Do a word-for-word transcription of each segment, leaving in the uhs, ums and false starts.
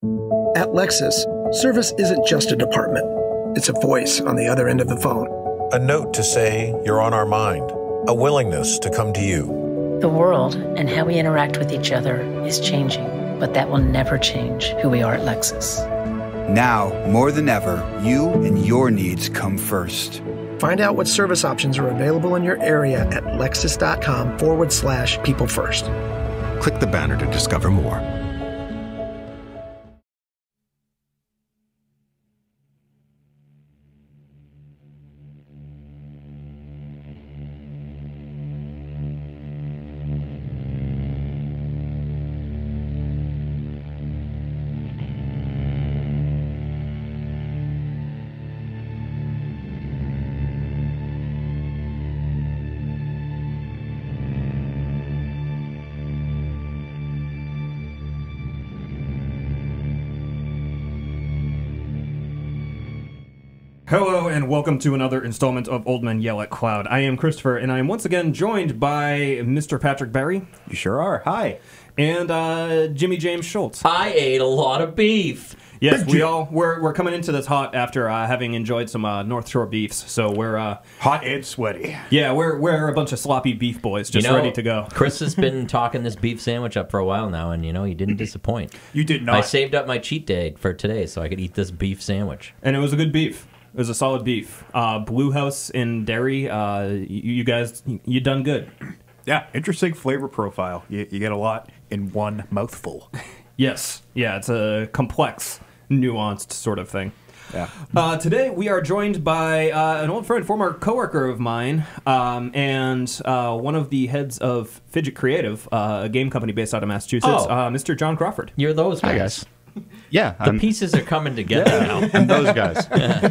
At Lexus, service isn't just a department. It's a voice on the other end of the phone. A note to say you're on our mind. A willingness to come to you. The world and how we interact with each other is changing, but that will never change who we are at Lexus. Now, more than ever, you and your needs come first. Find out what service options are available in your area at lexus.com forward slash people first. Click the banner to discover more. Hello and welcome to another installment of Old Men Yell at Cloud. I am Christopher, and I am once again joined by Mister Patrick Barry. You sure are. Hi. And uh, Jimmy James Schultz. I ate a lot of beef. Yes, we all we're we're coming into this hot after uh, having enjoyed some uh, North Shore beefs. So we're uh, hot and sweaty. Yeah, we're we're a bunch of sloppy beef boys, just you know, ready to go. Chris has been talking this beef sandwich up for a while now, and you know he didn't disappoint. You did not. I saved up my cheat day for today so I could eat this beef sandwich, and it was a good beef. It was a solid beef. Uh, Blue House in Derry, uh, you, you guys, you done good. Yeah, interesting flavor profile. You, you get a lot in one mouthful. Yes. Yeah, it's a complex, nuanced sort of thing. Yeah. Uh, today we are joined by uh, an old friend, former coworker of mine, um, and uh, one of the heads of Fidget Creative, uh, a game company based out of Massachusetts, oh. uh, Mister John Crawford. You're those guys. Hi, guys. Yeah. The I'm, pieces are coming together yeah, now. I'm those guys.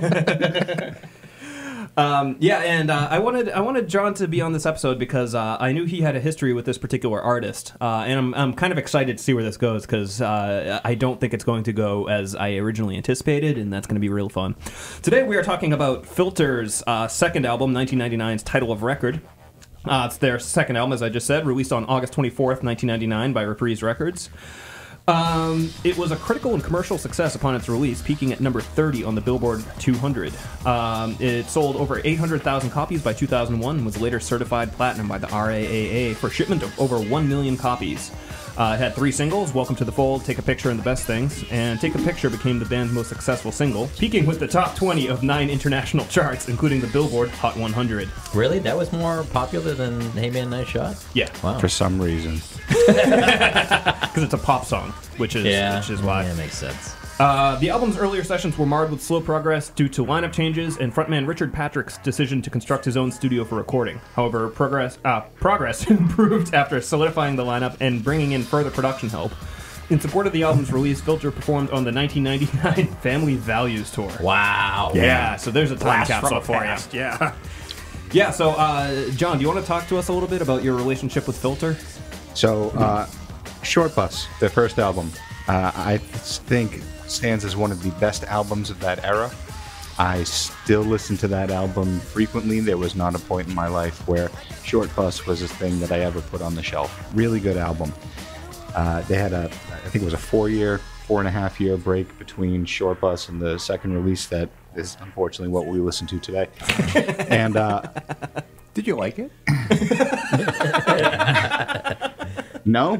um, yeah, and uh, I wanted I wanted John to be on this episode because uh, I knew he had a history with this particular artist, uh, and I'm I'm kind of excited to see where this goes because uh, I don't think it's going to go as I originally anticipated, and that's going to be real fun. Today we are talking about Filter's uh, second album, nineteen ninety-nine's Title of Record. Uh, it's their second album, as I just said, released on August twenty-fourth, nineteen ninety-nine by Reprise Records. Um, it was a critical and commercial success upon its release, peaking at number thirty on the Billboard two hundred. Um, it sold over eight hundred thousand copies by two thousand one and was later certified platinum by the R A A A for shipment of over one million copies. Uh, it had three singles, Welcome to the Fold, Take a Picture, and The Best Things, and Take a Picture became the band's most successful single, peaking with the top twenty of nine international charts, including the Billboard Hot one hundred. Really? That was more popular than Hey Man, Nice Shot? Yeah. Wow. For some reason. Because it's a pop song, which is, yeah. which is why. Yeah, that makes sense. Uh, the album's earlier sessions were marred with slow progress due to lineup changes and frontman Richard Patrick's decision to construct his own studio for recording. However, progress uh, progress improved after solidifying the lineup and bringing in further production help. In support of the album's release, Filter performed on the nineteen ninety-nine Family Values Tour. Wow. Yeah, yeah, so there's a time Blast capsule from for past. you. Yeah. Yeah, so, uh, John, do you want to talk to us a little bit about your relationship with Filter? So, uh, Short Bus, their first album, uh, I think stands as one of the best albums of that era. I still listen to that album frequently. There was not a point in my life where Short Bus was a thing that I ever put on the shelf. Really good album. Uh, they had a, I think it was a four-year, four and a half year break between Short Bus and the second release that is unfortunately what we listen to today. And uh, did you like it? No.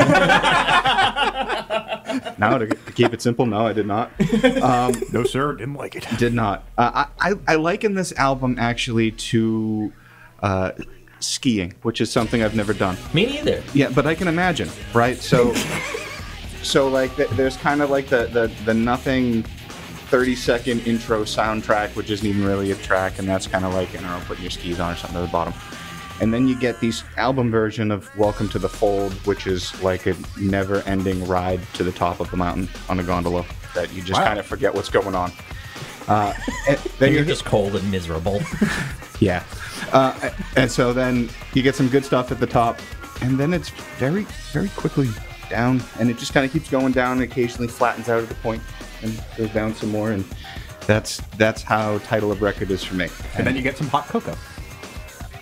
No, to, to keep it simple, no, I did not. Um, no, sir, didn't like it. Did not. Uh, I, I, I liken this album actually to uh, skiing, which is something I've never done. Me neither. Yeah, but I can imagine, right? So, so like, th- there's kind of like the, the, the nothing thirty second intro soundtrack, which isn't even really a track, and that's kind of like, you know, putting your skis on or something at the bottom. And then you get these album version of Welcome to the Fold, which is like a never-ending ride to the top of the mountain on a gondola that you just wow. kind of forget what's going on. Uh, and then and you're just cold and miserable. Yeah. Uh, and so then you get some good stuff at the top, and then it's very, very quickly down, and it just kind of keeps going down and occasionally flattens out at the point and goes down some more, and that's that's how Title of Record is for me. And, and then you get some hot cocoa.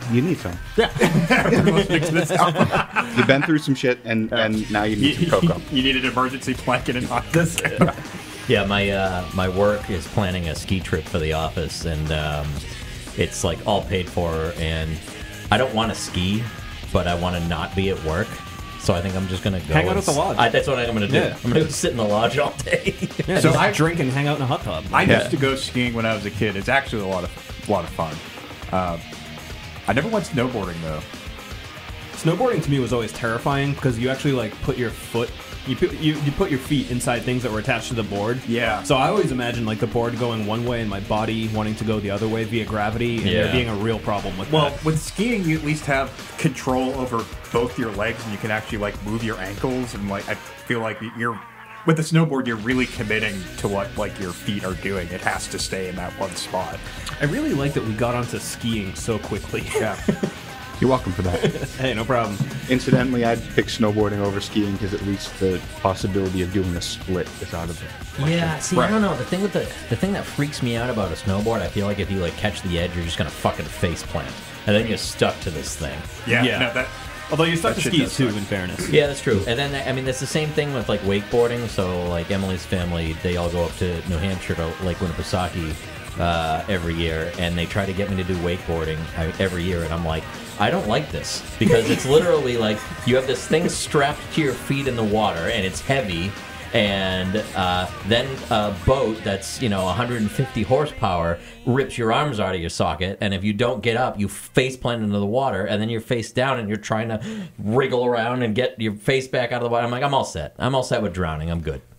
You need some. Yeah. After listening to this album. You've been through some shit, and, and now you need some cocoa. You need an emergency blanket and hot this. Yeah, my uh, my work is planning a ski trip for the office, and um, it's like all paid for. And I don't want to ski, but I want to not be at work. So I think I'm just gonna go hang out and at the lodge. I, that's what I'm gonna do. Yeah. I'm gonna go sit in the lodge all day. Yeah, So so I- I drink and hang out in a hot tub. I Yeah. used to go skiing when I was a kid. It's actually a lot of a lot of fun. Uh, I never went snowboarding though. Snowboarding to me was always terrifying because you actually like put your foot, you put you, you put your feet inside things that were attached to the board. Yeah. So I always imagined like the board going one way and my body wanting to go the other way via gravity, and Yeah. there being a real problem with Well, that. with skiing, you at least have control over both your legs, and you can actually like move your ankles. And like, I feel like you're with the snowboard, you're really committing to what like your feet are doing. It has to stay in that one spot. I really like that we got onto skiing so quickly. Yeah. You're welcome for that. Hey, no problem. Incidentally, I'd pick snowboarding over skiing because at least the possibility of doing a split is out of it. Yeah, see, I don't know. The thing with the the thing that freaks me out about a snowboard, I feel like if you like catch the edge, you're just gonna fucking face plant, and then you're stuck to this thing. Yeah. Yeah. No, that. Although you're stuck That to shit skis does too, suck. in fairness. Yeah, that's true. And then I mean, it's the same thing with like wakeboarding. So like Emily's family, they all go up to New Hampshire to Lake Winnipesaukee uh, every year, and they try to get me to do wakeboarding uh, every year, and I'm like, I don't like this because it's literally like you have this thing strapped to your feet in the water, and it's heavy. And uh, then a boat that's, you know, one hundred fifty horsepower rips your arms out of your socket, and if you don't get up, you face plant into the water, and then you're face down, and you're trying to wriggle around and get your face back out of the water. I'm like, I'm all set. I'm all set with drowning. I'm good.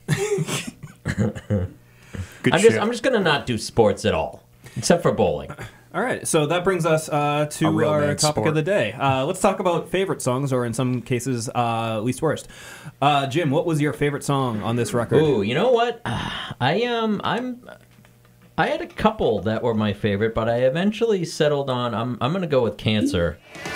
Good I'm shit. just, I'm just gonna not do sports at all, except for bowling. All right, so that brings us uh, A to real our man's topic sport. of the day. Uh, let's talk about favorite songs, or in some cases, uh, least worst. Uh, Jim, what was your favorite song on this record? Ooh, you know what? I um, I'm. I had a couple that were my favorite, but I eventually settled on. I'm. I'm gonna go with Cancer.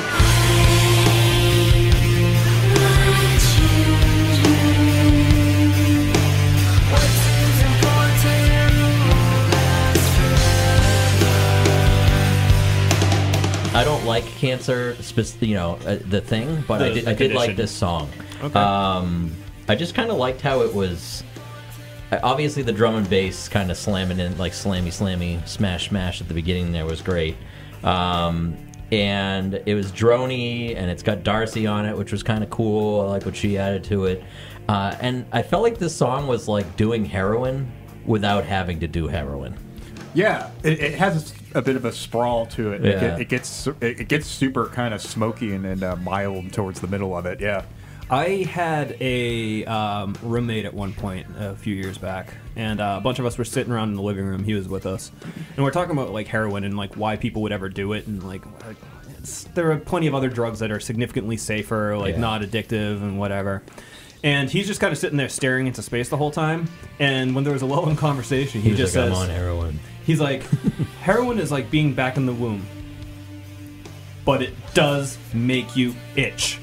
I don't like Cancer, spec- you know, uh, the thing, but The- I did. the I did like condition. this song. Okay. Um, I just kind of liked how it was. uh, Obviously, the drum and bass kind of slamming in, like slammy, slammy, smash, smash at the beginning there was great. Um, and it was droney, and it's got Darcy on it, which was kind of cool. I like what she added to it. Uh, and I felt like this song was like doing heroin without having to do heroin. Yeah, it, it has a bit of a sprawl to it. It, Yeah. get, it gets it, it gets super kind of smoky and, and uh, mild towards the middle of it. Yeah. I had a um, roommate at one point a few years back, and uh, a bunch of us were sitting around in the living room. He was with us, and we're talking about like heroin and like why people would ever do it, and like it's, there are plenty of other drugs that are significantly safer, like Yeah. not addictive and whatever. And he's just kind of sitting there staring into space the whole time. And when there was a lull in conversation, he, He was just like, says, I'm on heroin. he's like, heroin is like being back in the womb, but it does make you itch.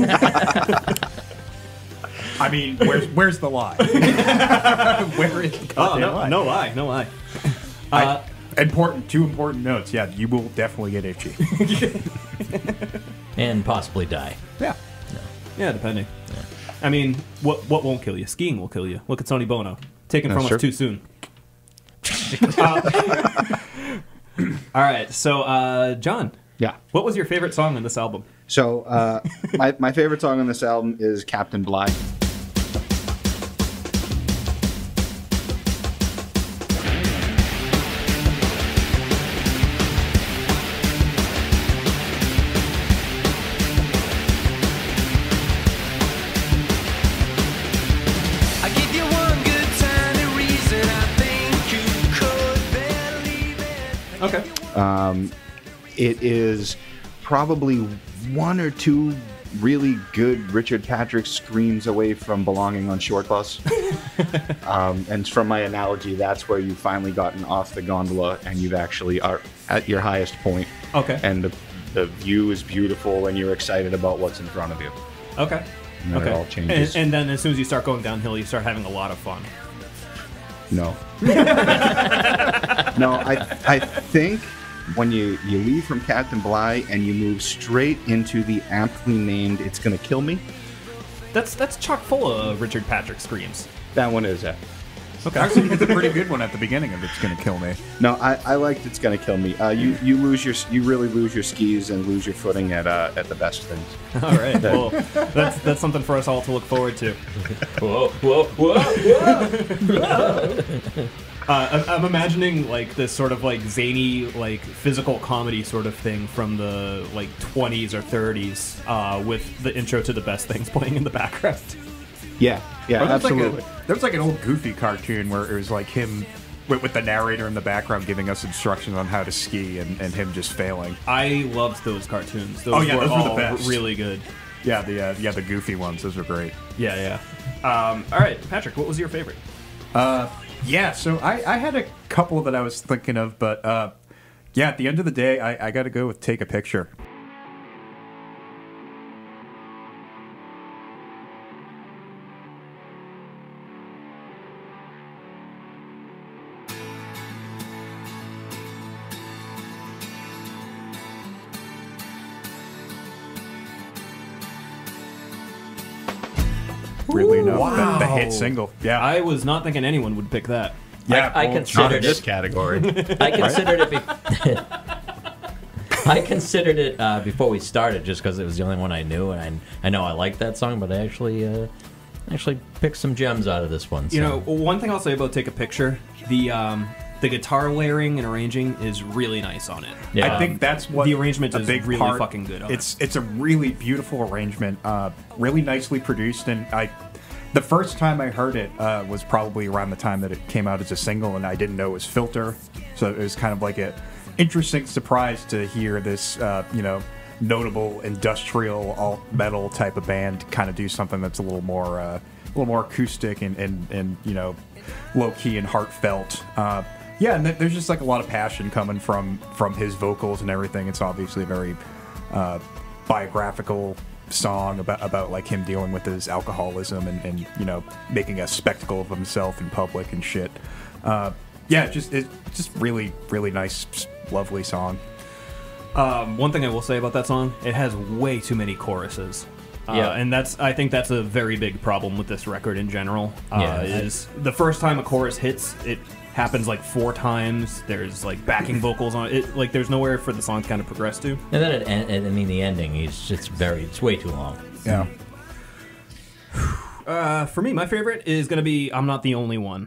I mean, where's where's the lie? Where is the Oh, goddamn no, lie? no lie, no lie. I- Uh, important, two important notes. Yeah, you will definitely get itchy. And possibly die. Yeah. yeah, depending. I mean, what what won't kill you? Skiing will kill you. Look at Sonny Bono. Taken Uh, from sure. us too soon. Uh, all right, so uh, John, Yeah. what was your favorite song on this album? So uh, my my favorite song on this album is Captain Bligh. I give you one good tiny reason I think you could believe it. Okay. Um, it is probably one or two really good Richard Patrick screams away from belonging on Short Bus. um, and from my analogy, that's where you've finally gotten off the gondola and you've actually are at your highest point. Okay. And the, the view is beautiful and you're excited about what's in front of you. Okay. And then okay. it all changes. And, and then as soon as you start going downhill, you start having a lot of fun. No. no, I I think when you, you leave from Captain Bligh and you move straight into the aptly named It's Gonna Kill Me. That's that's chock full of Richard Patrick screams. That one is it. Okay. Actually, it's a pretty good one at the beginning of It's Gonna Kill Me. No, I, I liked It's Gonna Kill Me. Uh, you you lose your you really lose your skis and lose your footing at uh, at the best things. All right, well, that's that's something for us all to look forward to. Whoa, whoa, whoa, whoa! Uh, I'm imagining like this sort of like zany, like physical comedy sort of thing from the like twenties or thirties, uh, with the intro to The Best Things playing in the background. Yeah, yeah, Or there's absolutely. Like a, there was like an old Goofy cartoon where it was like him with, with the narrator in the background giving us instructions on how to ski and, and him just failing. I loved those cartoons. Those oh yeah, were those were all the best. really good. Yeah, the uh, yeah the Goofy ones. Those were great. Yeah, yeah. Um, all right, Patrick, what was your favorite? Uh, yeah, so I, I had a couple that I was thinking of, but uh, yeah, at the end of the day, I, I got to go with Take a Picture. Really enough, Wow. the, the hit single. Yeah, I was not thinking anyone would pick that. yeah. I, I well, considered Not in it. this category. I considered it. Be- I considered it uh, before we started, just because it was the only one I knew, and I, I know I liked that song, but I actually uh, actually picked some gems out of this one. So. You know, one thing I'll say about Take a Picture, the um, the guitar layering and arranging is really nice on it. Yeah. I think that's what the arrangement a is big really part. fucking good on It's it's a really beautiful arrangement, uh, really nicely produced, and I. The first time I heard it uh, was probably around the time that it came out as a single, and I didn't know it was Filter, so it was kind of like a interesting surprise to hear this, uh, you know, notable industrial alt metal type of band kind of do something that's a little more, uh, a little more acoustic and, and, and you know, low key and heartfelt. Uh, yeah, and th- there's just like a lot of passion coming from from his vocals and everything. It's obviously a very uh, biographical song about about like him dealing with his alcoholism and, and you know making a spectacle of himself in public and shit. Uh, yeah, just it's just really really nice, lovely song. Um, one thing I will say about that song, it has way too many choruses. Uh, Yeah. and that's I think that's a very big problem with this record in general. Uh, Yeah. is the first time a chorus hits, it happens like four times. There's like backing vocals on it. Like there's nowhere for the song to kind of progress to. And then, it, and, I mean, the ending is just very, it's way too long. Yeah. Uh, for me, my favorite is going to be I'm Not the Only One.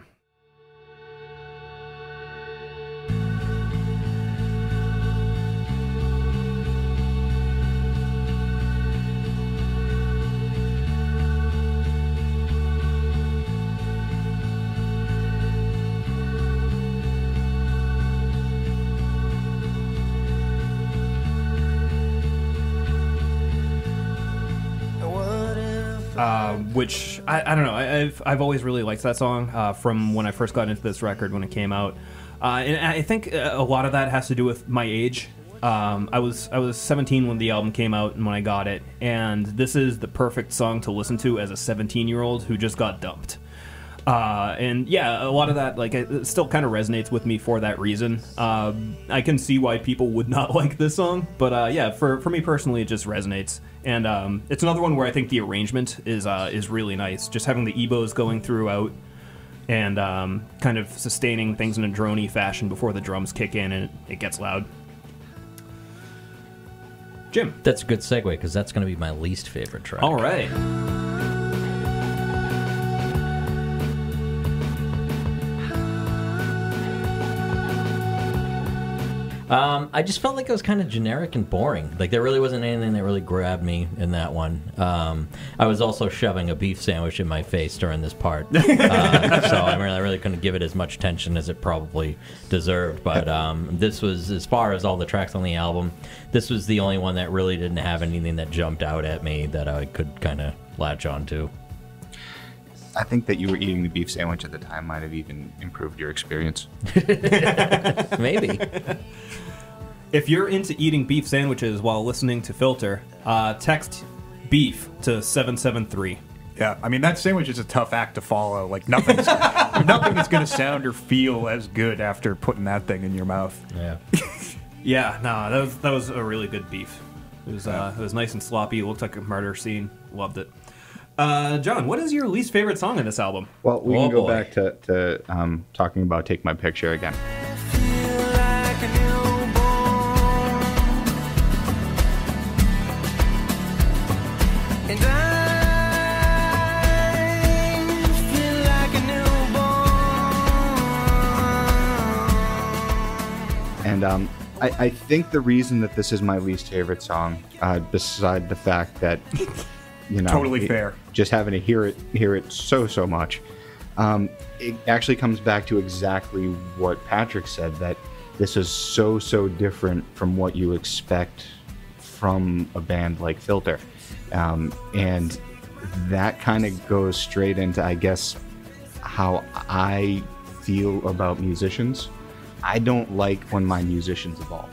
Uh, which I, I don't know. I, I've I've always really liked that song uh, from when I first got into this record when it came out, uh, and I think a lot of that has to do with my age. Um, I was I was seventeen when the album came out and when I got it, and this is the perfect song to listen to as a seventeen-year-old who just got dumped. Uh, and yeah, a lot of that like it still kind of resonates with me for that reason. Uh, I can see why people would not like this song, but uh, yeah, for for me personally, it just resonates. And um, it's another one where I think the arrangement is uh, is really nice. Just having the E B Os going throughout and um, kind of sustaining things in a droney fashion before the drums kick in and it, it gets loud. Jim. That's a good segue, because that's going to be my least favorite track. All right. Um, I just felt like it was kind of generic and boring. Like, there really wasn't anything that really grabbed me in that one. Um, I was also shoving a beef sandwich in my face during this part. uh, so I really, I really couldn't give it as much attention as it probably deserved. But um, this was, as far as all the tracks on the album, this was the only one that really didn't have anything that jumped out at me that I could kind of latch on to. I think that you were eating the beef sandwich at the time might have even improved your experience. Maybe. If you're into eating beef sandwiches while listening to Filter, uh, text beef to seven seven three. Yeah, I mean, that sandwich is a tough act to follow. Like, nothing's, nothing is going to sound or feel as good after putting that thing in your mouth. Yeah. Yeah, no, that was that was a really good beef. It was uh, it was nice and sloppy. It looked like a murder scene. Loved it. Uh, John, what is your least favorite song in this album? Well, we Oh, can go boy. back to, to um, talking about Take My Picture again. And I feel like a newborn. And um, I, I think the reason that this is my least favorite song, uh, beside the fact that, you know, Totally it- fair. just having to hear it, hear it so so much, um, it actually comes back to exactly what Patrick said, that this is so so different from what you expect from a band like Filter, um, and that kind of goes straight into, I guess, how I feel about musicians. I don't like when my musicians evolve.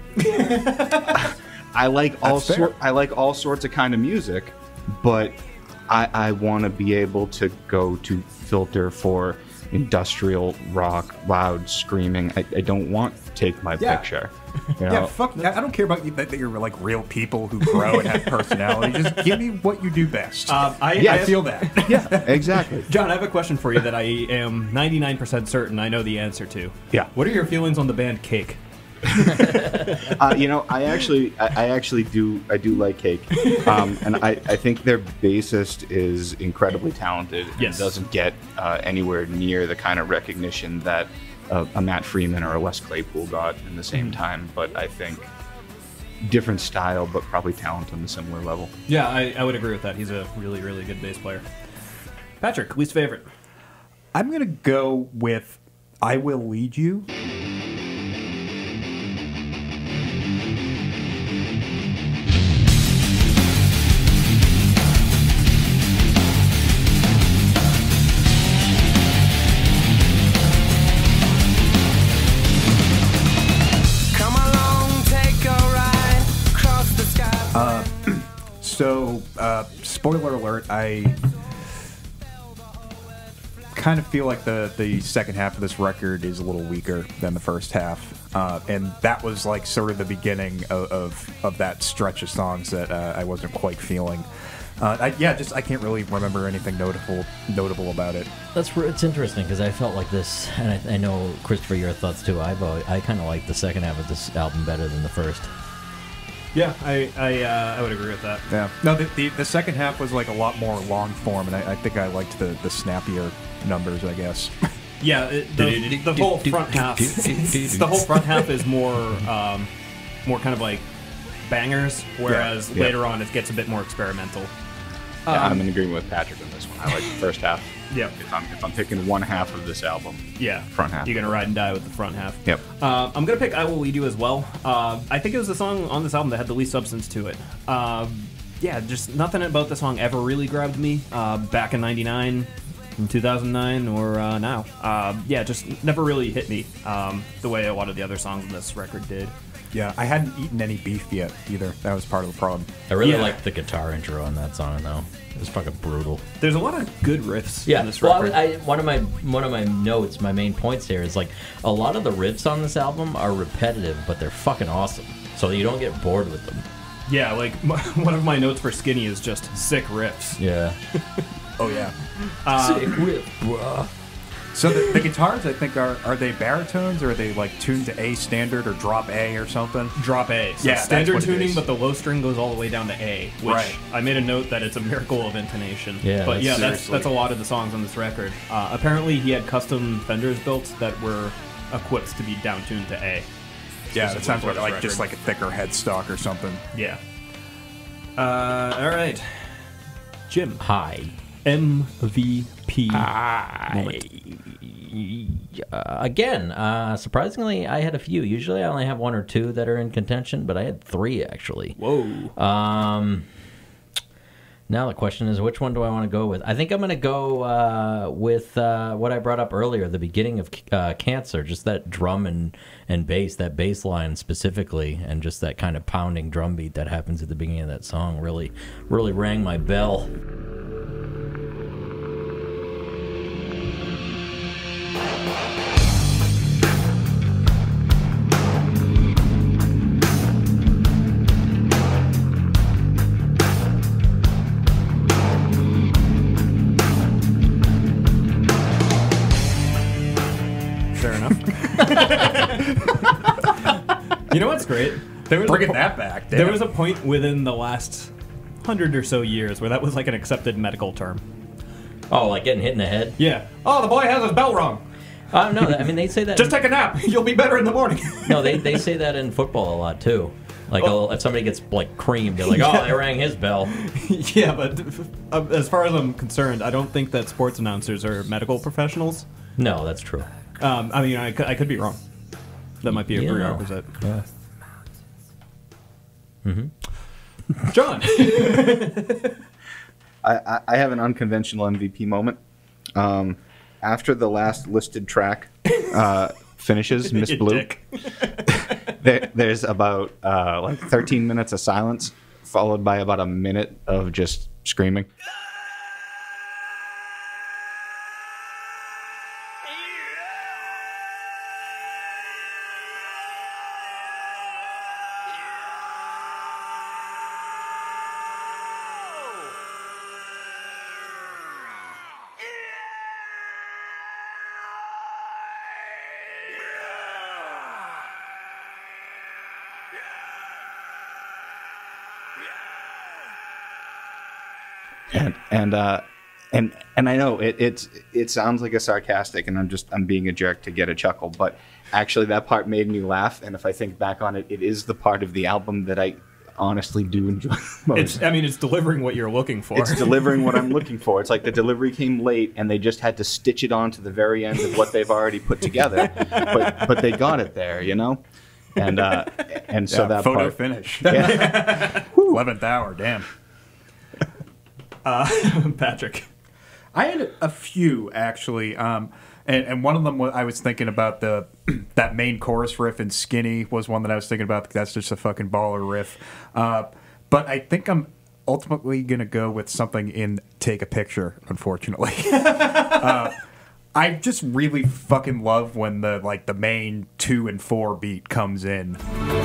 I like all That's fair. sort. I like all sorts of kind of music, but I, I want to be able to go to Filter for industrial rock, loud screaming. I, I don't want to Take My Yeah. Picture. You know? Yeah, fuck. I I don't care about you, that, that you're like real people who grow and have personality. Just give me what you do best. Um, I, Yeah, I I feel that. Yeah, exactly. John, I have a question for you that I am ninety-nine percent certain I know the answer to. Yeah. What are your feelings on the band Cake? Uh, you know, I actually, I, I actually do, I do like Cake, um, and I, I think their bassist is incredibly talented. And Yes. doesn't get uh, anywhere near the kind of recognition that uh, a Matt Freeman or a Les Claypool got in the same time. But I think different style, but probably talent on a similar level. Yeah, I, I would agree with that. He's a really, really good bass player. Patrick, least favorite? I'm gonna go with "I Will Lead You." Come along, take a ride across the sky. So, uh, spoiler alert, I kind of feel like the, the second half of this record is a little weaker than the first half. Uh, and that was like sort of the beginning of, of, of that stretch of songs that uh, I wasn't quite feeling. Uh, I, yeah, just I can't really remember anything notable notable about it. That's where it's interesting because I felt like this, and I, I know Christopher, your thoughts too. I've always, I kind of like the second half of this album better than the first. Yeah, I I, uh, I would agree with that. Yeah. No, the, the the second half was like a lot more long form, and I, I think I liked the, the snappier numbers, I guess. Yeah, it, the, the whole front half. The whole front half is more, um, more kind of like bangers, whereas Yeah. later on it gets a bit more experimental. Yeah, I'm in agreement with Patrick on this one. I like the first half. Yeah. If I'm if I'm picking one half of this album, Yeah, front half. You're gonna ride and die with the front half. Yep. Uh, I'm gonna pick "I Will Lead You" as well. Uh, I think it was the song on this album that had the least substance to it. Uh, yeah, just nothing about the song ever really grabbed me. Uh, back in ninety-nine, in two thousand nine, or uh, now. Uh, yeah, just never really hit me um, the way a lot of the other songs on this record did. Yeah, I hadn't eaten any beef yet either. That was part of the problem. I really Yeah. liked the guitar intro on that song, though. It was fucking brutal. There's a lot of good riffs Yeah, on this well, record. I, I, one of my one of my notes, my main points here is like a lot of the riffs on this album are repetitive, but they're fucking awesome. So you don't get bored with them. yeah, like m- one of my notes for Skinny is just sick riffs. Yeah. Oh yeah. Sick riff, bruh. So the, the guitars, I think, are are they baritones or are they like tuned to A standard or drop A or something? Drop A. So Yeah, that's standard what it tuning, is. but the low string goes all the way down to A. Which Right. I made a note that it's a miracle of intonation. Yeah, but that's yeah, that's seriously- that's a lot of the songs on this record. Uh, apparently, he had custom Fenders built that were equipped to be down tuned to A. Yeah, that sounds for like, this like just record. like a thicker headstock or something. Yeah. Uh, all right, Jim. Hi. M V P. I, uh, again, uh, surprisingly, I had a few. Usually, I only have one or two that are in contention, but I had three actually. Whoa. Um, now the question is, which one do I want to go with? I think I'm going to go uh, with uh, what I brought up earlier, the beginning of uh, Cancer, just that drum and, and bass, that bass line specifically, and just that kind of pounding drum beat that happens at the beginning of that song really, really rang my bell. Fair enough. You know what's great? There was Bringing a po- that back. There Damn. was a point within the last hundred or so years where that was like an accepted medical term. Oh, like getting hit in the head? Yeah. Oh, the boy has his bell wrong. Uh, no, I mean, they say that... Just take a nap. You'll be better in the morning. No, they, they say that in football a lot, too. Like, Oh. oh. if somebody gets, like, creamed, they're like, oh, they rang his bell. Yeah, but uh, as far as I'm concerned, I don't think that sports announcers are medical professionals. No, that's true. Um, I mean, I could, I could be wrong. That might be a Yeah. prerequisite. Yeah. Mm-hmm. John! I, I, I have an unconventional M V P moment. Um, after the last listed track uh, finishes, Miss You Blue, dick. there, there's about uh, like thirteen minutes of silence, followed by about a minute of just screaming. And and uh, and and I know it it's it sounds like a sarcastic, and I'm just I'm being a jerk to get a chuckle, but actually that part made me laugh. And if I think back on it, it is the part of the album that I honestly do enjoy most. It's, I mean, it's delivering what you're looking for. It's delivering what I'm looking for. It's like the delivery came late, and they just had to stitch it on to the very end of what they've already put together. But but they got it there, you know. And uh, and so Yeah, that photo part, finish. Yeah. eleventh hour, damn. Uh, Patrick. I had a few actually, um, and, and one of them was, I was thinking about the that main chorus riff in "Skinny" was one that I was thinking about. That's just a fucking baller riff. Uh, but I think I'm ultimately gonna go with something in "Take a Picture." Unfortunately, uh, I just really fucking love when the like the main two and four beat comes in.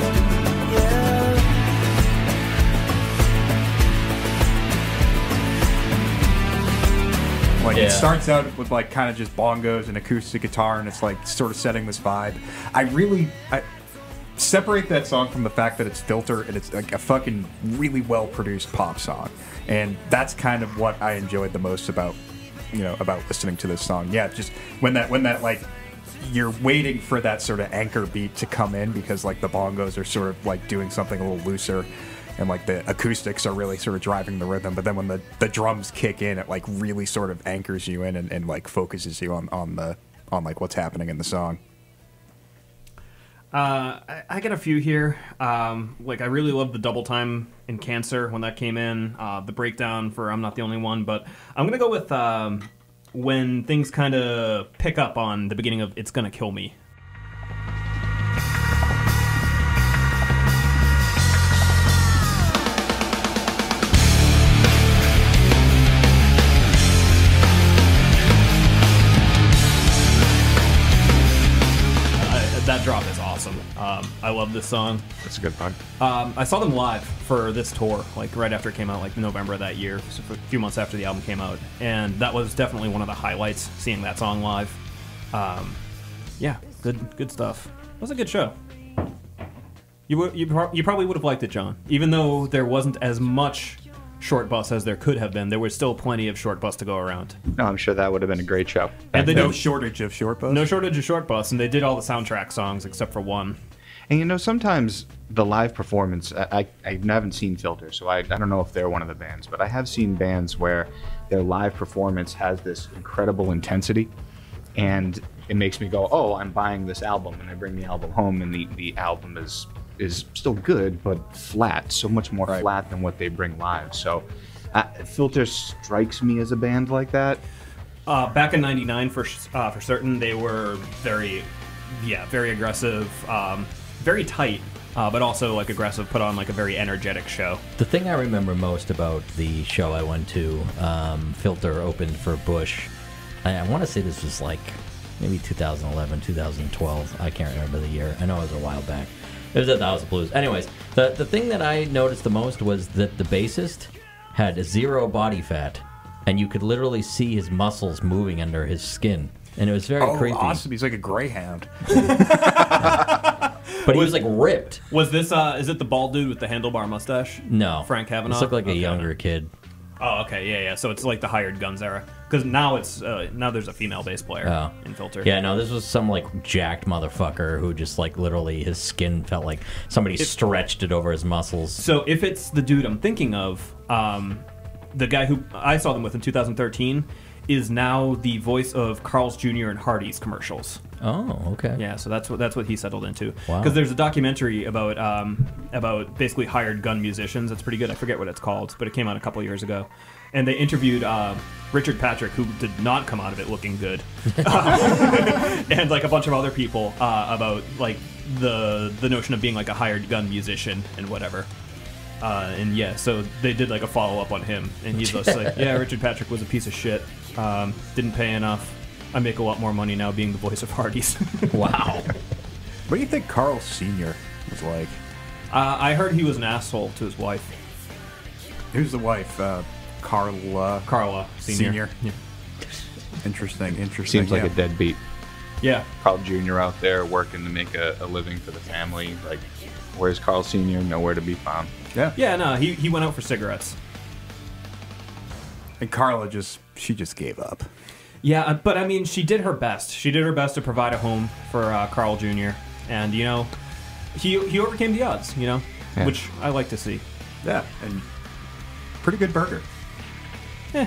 Like Yeah. it starts out with like kind of just bongos and acoustic guitar, and it's like sort of setting this vibe. I really I separate that song from the fact that it's Filter and it's like a fucking really well produced pop song, and that's kind of what I enjoyed the most about you know about listening to this song. Yeah, just when that when that like you're waiting for that sort of anchor beat to come in because like the bongos are sort of like doing something a little looser. And like the acoustics are really sort of driving the rhythm, but then when the, the drums kick in, it like really sort of anchors you in and, and like focuses you on, on the on like what's happening in the song. Uh, I, I got a few here. Um, like I really loved the double time in Cancer when that came in. Uh, the breakdown for I'm Not the Only One, but I'm gonna go with um, when things kind of pick up on the beginning of It's Gonna Kill Me. That drop is awesome. Um, I love this song. That's a good part. Um, I saw them live for this tour, like right after it came out, like November of that year, so a few months after the album came out, and that was definitely one of the highlights, seeing that song live. Um, yeah, good, good stuff. It was a good show. You would, you, pro- you probably would have liked it, John, even though there wasn't as much Short Bus as there could have been. There was still plenty of Short Bus to go around. No, I'm sure that would have been a great show. And they no did- shortage of Short Bus. No shortage of Short Bus, and they did all the soundtrack songs except for one. And you know, sometimes the live performance, I, I, I haven't seen Filter, so I, I don't know if they're one of the bands, but I have seen bands where their live performance has this incredible intensity, and it makes me go, oh, I'm buying this album, and I bring the album home, and the, the album is is still good, but flat, so much more Right. flat than what they bring live. So uh, Filter strikes me as a band like that. Uh, back in ninety-nine, for uh, for certain, they were very, yeah, very aggressive, um, very tight, uh, but also like aggressive. Put on like a very energetic show. The thing I remember most about the show I went to, um, Filter opened for Bush. I, I want to say this was like maybe two thousand eleven, two thousand twelve. I can't remember the year. I know it was a while back. It was at the House of Blues. Anyways, the the thing that I noticed the most was that the bassist had zero body fat, and you could literally see his muscles moving under his skin. and it was very oh, creepy. awesome! He's like a greyhound. But he was like ripped. Was this? Uh, is it the bald dude with the handlebar mustache? No, Frank Kavanaugh. This looked like okay. a younger kid. Oh, okay, yeah, yeah. So it's like the hired guns era. Because now it's uh, now there's a female bass player Oh. in Filter. Yeah, no, this was some like jacked motherfucker who just like literally his skin felt like somebody It- stretched it over his muscles. So if it's the dude I'm thinking of, um, the guy who I saw them with in two thousand thirteen is now the voice of Carl's Junior and Hardee's commercials. Oh, okay. Yeah, so that's what that's what he settled into. Wow. Because there's a documentary about um, about basically hired gun musicians. It's pretty good. I forget what it's called, but it came out a couple years ago. And they interviewed uh, Richard Patrick, who did not come out of it looking good, and like a bunch of other people uh, about like the the notion of being like a hired gun musician and whatever. Uh, and yeah, so they did like a follow up on him, and he's just like, yeah, Richard Patrick was a piece of shit. Um, didn't pay enough. I make a lot more money now being the voice of Hardee's. Wow. What do you think Carl Senior was like? Uh, I heard he was an asshole to his wife. Who's the wife? Uh, Carla. Carla Senior. Senior. Yeah. Interesting. Interesting. Seems like yeah. a deadbeat. Yeah. Carl Junior out there working to make a, a living for the family. Like, where's Carl Senior? Nowhere to be found. Yeah. Yeah, no, he, he went out for cigarettes. And Carla just, she just gave up. Yeah, uh, but I mean, she did her best. She did her best to provide a home for uh, Carl Junior And, you know, he he overcame the odds, you know, Yeah. which I like to see. Yeah, and pretty good burger. Yeah.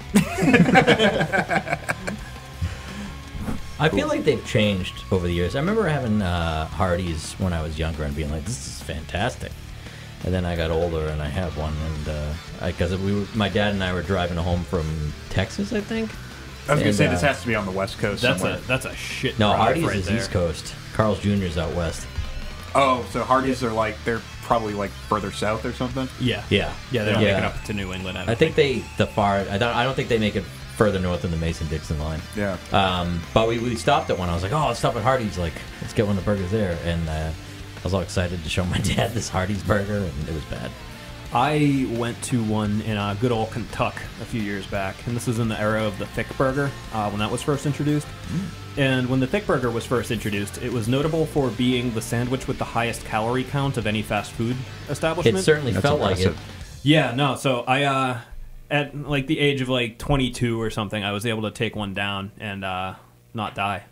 I feel like they've changed over the years. I remember having uh, Hardee's when I was younger and being like, "This is fantastic." And then I got older and I had one, and because uh, we, were, my dad and I were driving home from Texas, I think. I was gonna And, say uh, this has to be on the West Coast. That's somewhere. a that's a shit. No, drive Hardee's right is there. East Coast. Carl's Junior's out west. Oh, so Hardee's are like they're probably like further south or something. Yeah, Yeah, yeah. They don't Yeah. make it up to New England. I, don't I think they the far. I don't. I don't think they make it further north than the Mason-Dixon line. Yeah. Um, but we, we stopped at one. I was like, oh, let's stop at Hardee's. Like, let's get one of the burgers there. And uh, I was all excited to show my dad this Hardee's burger, and it was bad. I went to one in uh, good old Kentucky a few years back, and this was in the era of the thick burger uh, when that was first introduced. Mm. And when the thick burger was first introduced, it was notable for being the sandwich with the highest calorie count of any fast food establishment. It certainly That's felt impressive. like it. Yeah, no. So I, uh, at like the age of like twenty-two or something, I was able to take one down and uh, not die.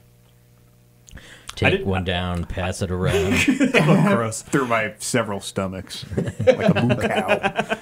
Take didn't- one down, pass it around. Oh, gross. Through my several stomachs, like a moo cow.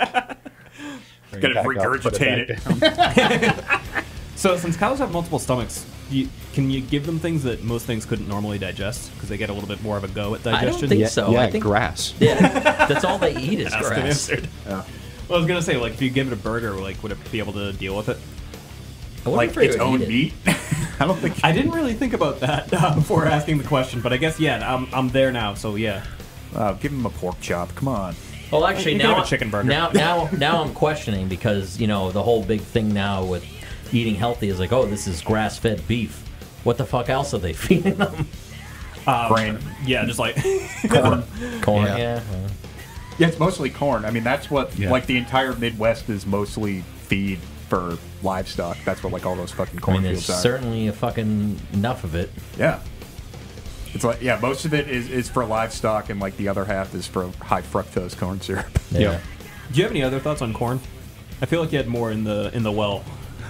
Gotta back up, put regurgitate it it. back So since cows have multiple stomachs, you, can you give them things that most things couldn't normally digest because they get a little bit more of a go at I don't digestion? think Yeah, so. yeah I think grass. Yeah, that's all they eat is Asked and grass. answered. Yeah. Well, I was gonna say, like, if you give it a burger, like, would it be able to deal with it? I wonder Like if they its would own eat it. meat. I don't think. I didn't really think about that uh, before asking the question, but I guess yeah, I'm I'm there now. So yeah, Uh, give him a pork chop. Come on. Well, actually, You can now have a chicken burger. Now, now, now, I'm questioning because you know the whole big thing now with eating healthy is like, oh, this is grass-fed beef. What the fuck else are they feeding them? um, Grain. Yeah, just like Corn. Corn. Yeah. Yeah. Yeah, it's mostly corn. I mean, that's what Yeah. like the entire Midwest is mostly feed for livestock. That's what like all those fucking I mean, there's cornfields are. certainly a fucking enough of it. Yeah. It's like yeah, most of it is, is for livestock, and like the other half is for high fructose corn syrup. Yeah. Yeah. Do you have any other thoughts on corn? I feel like you had more in the in the well.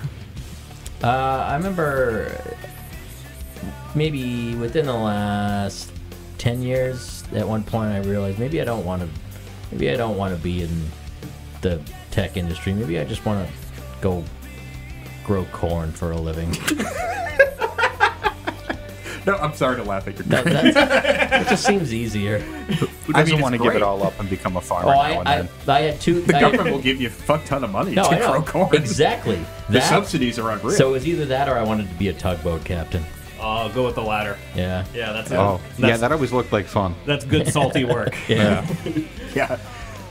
Uh, I remember maybe within the last ten years, at one point, I realized maybe I don't want to. Maybe I don't want to be in the tech industry. Maybe I just want to go grow corn for a living. No, I'm sorry to laugh at your. That, that's, it just seems easier. Who I doesn't mean, want to it's give great. it all up and become a farmer Oh, now I, and I, then? I had two. The I government had, will give you a fuck ton of money no, to I know grow corn. exactly. The That, subsidies are unreal. so it was either that or I wanted to be a tugboat captain. I'll go with the latter. Yeah. Yeah, that's Oh, it. yeah, That's, that always looked like fun. that's good salty work. Yeah. yeah.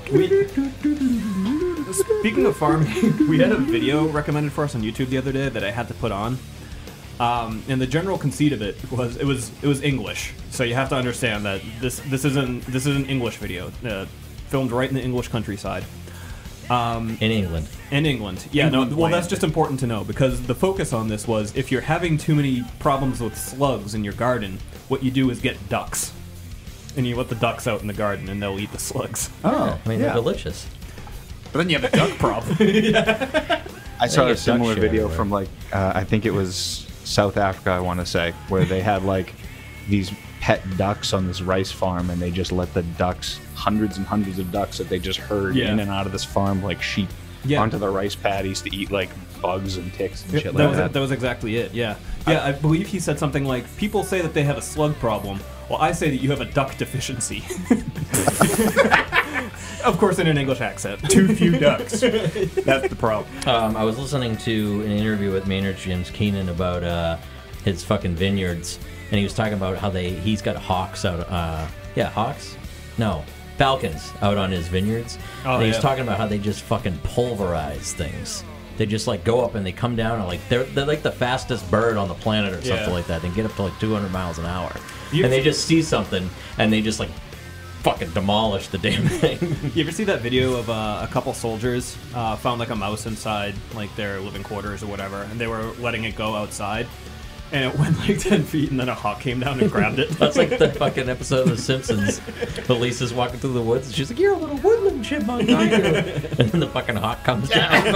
Speaking of farming, we had a video recommended for us on YouTube the other day that I had to put on. Um, and the general conceit of it was it was it was English, so you have to understand that this this isn't this is an English video, uh, filmed right in the English countryside. Um, in England. In England. Yeah, England no, well, land. that's just important to know, because the focus on this was if you're having too many problems with slugs in your garden, what you do is get ducks. And you let the ducks out in the garden, and they'll eat the slugs. Oh, I mean, yeah. they're delicious. But then you have a duck problem. yeah. I saw think a it's duck similar shit video everywhere. from like uh, I think it was South Africa, I want to say, where they had like these pet ducks on this rice farm, and they just let the ducks, hundreds and hundreds of ducks that they just herd Yeah. in and out of this farm like sheep, Yeah. onto the rice paddies to eat like bugs and ticks and Yep, shit that like was that. that was exactly it. Yeah, yeah. I, I believe he said something like, "People say that they have a slug problem. Well, I say that you have a duck deficiency." Of course, in an English accent. Too few ducks. That's the problem. Um, I was listening to an interview with Maynard James Keenan about uh, his fucking vineyards, and he was talking about how they he's got hawks out. Uh, yeah, hawks? No, falcons out on his vineyards. Oh, and he was yeah. talking about how they just fucking pulverize things. They just like go up and they come down and like they're they're like the fastest bird on the planet or something Yeah. like that. They get up to like two hundred miles an hour, You- and they just see something and they just like fucking demolish the damn thing. You ever see that video of uh, a couple soldiers uh, found like a mouse inside like their living quarters or whatever, and they were letting it go outside, and it went like ten feet, and then a hawk came down and grabbed it. That's like the fucking episode of The Simpsons. Lisa's walking through the woods and she's like, "You're a little woodland chipmunk, aren't you?" And then the fucking hawk comes down.